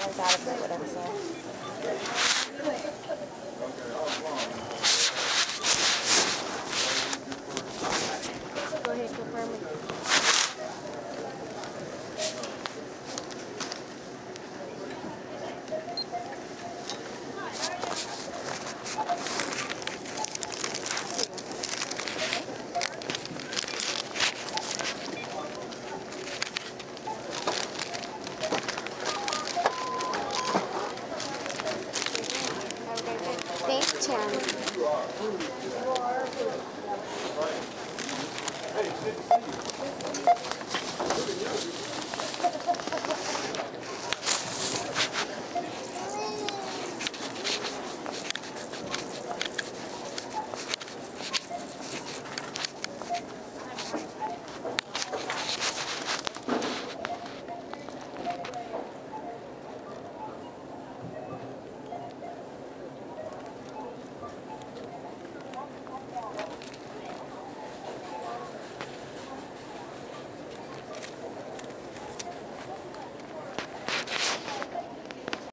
It's adequate, whatever, so. Go ahead, confirm it. Thanks, Chan. Hey, good to see you.